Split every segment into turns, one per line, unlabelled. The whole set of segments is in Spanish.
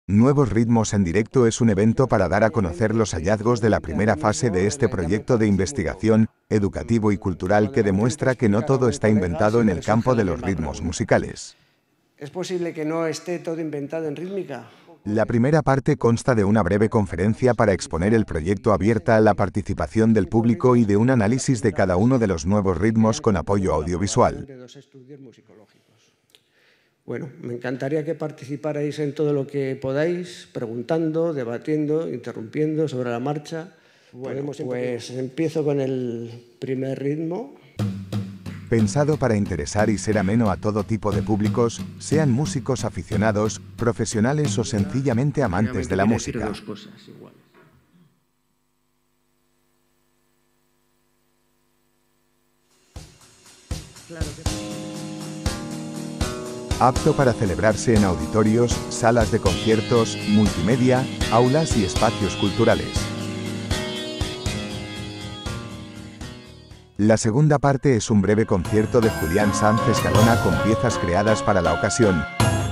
Nuevos Ritmos en Directo es un evento para dar a conocer los hallazgos de la primera fase de este proyecto de investigación, educativo y cultural que demuestra que no todo está inventado en el campo de los ritmos musicales.
¿Es posible que no esté todo inventado en rítmica?
La primera parte consta de una breve conferencia para exponer el proyecto abierta a la participación del público y de un análisis de cada uno de los nuevos ritmos con apoyo audiovisual.
Bueno, me encantaría que participarais en todo lo que podáis, preguntando, debatiendo, interrumpiendo sobre la marcha. Bueno, pues empiezo con el primer ritmo.
Pensado para interesar y ser ameno a todo tipo de públicos, sean músicos aficionados, profesionales o sencillamente amantes de la música.
Dos cosas iguales. Claro que...
Apto para celebrarse en auditorios, salas de conciertos, multimedia, aulas y espacios culturales. La segunda parte es un breve concierto de Julián Sanz Escalona con piezas creadas para la ocasión.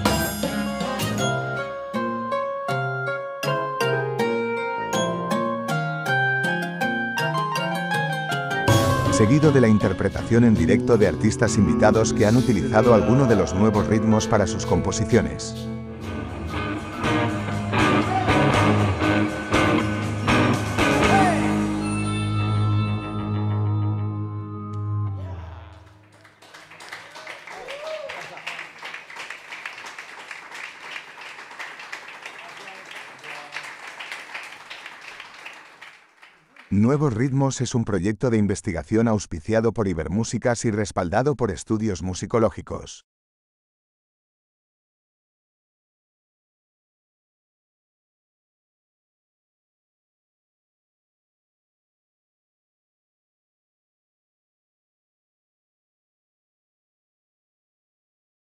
Seguido de la interpretación en directo de artistas invitados que han utilizado alguno de los nuevos ritmos para sus composiciones. Nuevos Ritmos es un proyecto de investigación auspiciado por Ibermúsicas y respaldado por estudios musicológicos.